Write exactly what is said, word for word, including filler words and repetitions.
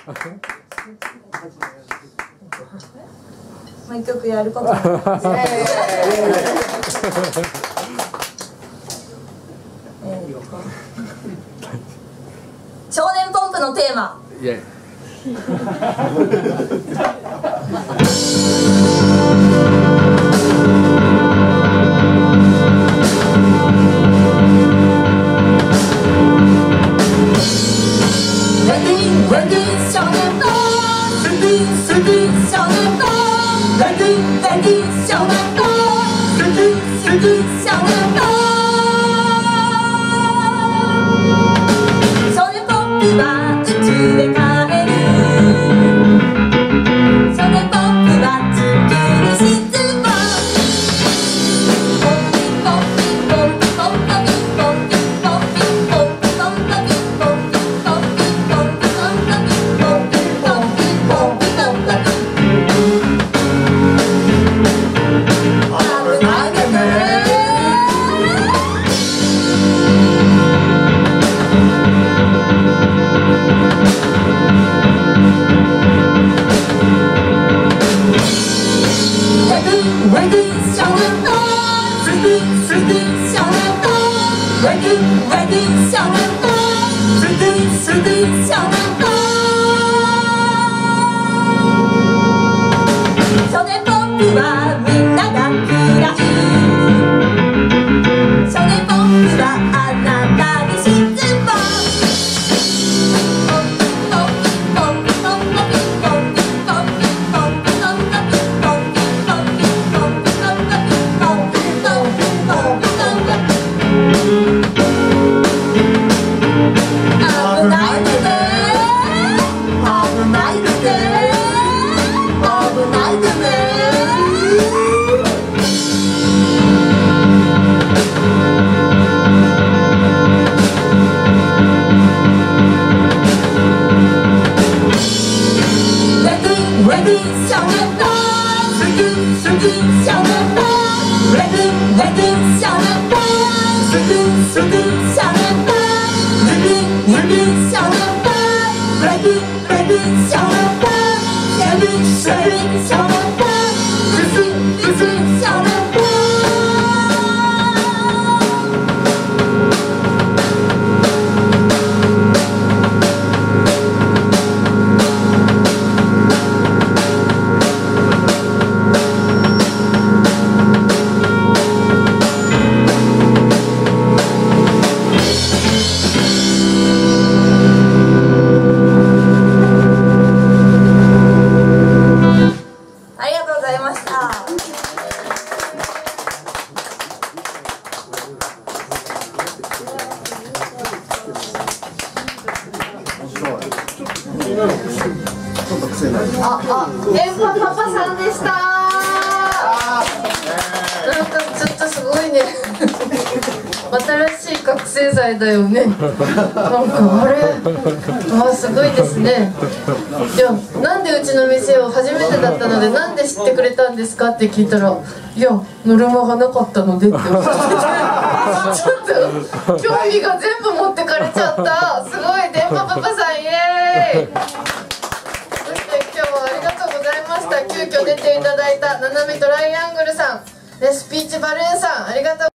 もう一曲やることになります。少年ポンプのテーマ。イエイ。 あ、あ、電波パパさんでした。なんかちょっとすごいね。新しい覚醒剤だよね。なんかあれ、あ、すごいですね。いや、なんでうちの店を初めてだったので、なんで知ってくれたんですかって聞いたら、いや、ノルマがなかったのでっておっしゃってて、ちょっと興味が全部持ってかれちゃった。すごい、電波パパさん、イエーイ。そして今日はありがとうございました。急遽出ていただいたななみトライアングルさん、でスピーチバルーンさん、ありがとう。